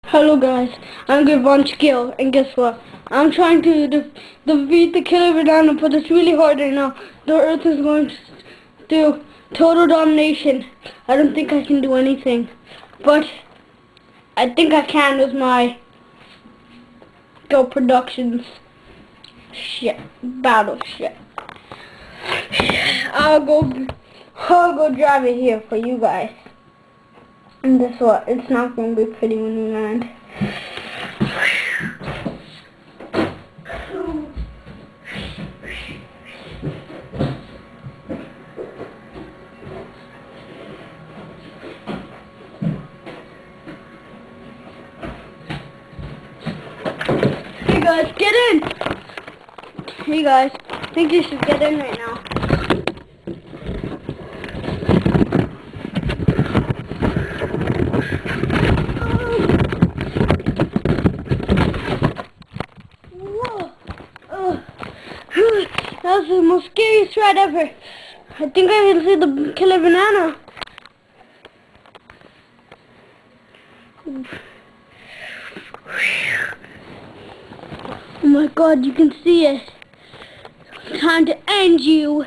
Hello guys, I'm Gavon Gill, and guess what? I'm trying to defeat the killer banana, but it's really hard right now. The earth is going to do total domination. I don't think I can do anything, but I think I can with my Go Productions battleship. I'll go drive it here for you guys. And guess what? It's not going to be pretty when we land. Hey guys, get in! Hey guys, I think you should get in right now. That was the most scariest ride ever. I think I can see the killer banana. Oh my god, you can see it. Time to end you.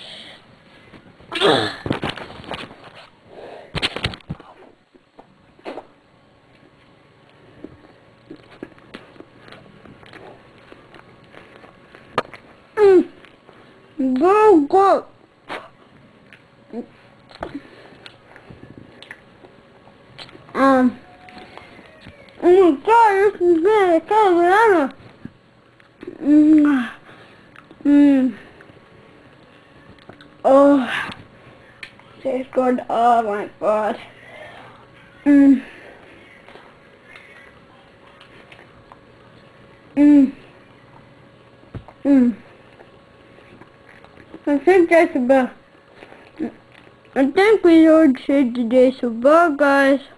Go. Oh my god, this is good. It's so banana. Oh, tastes good. Oh my god. I think that's about. I think we already said today, so bye guys.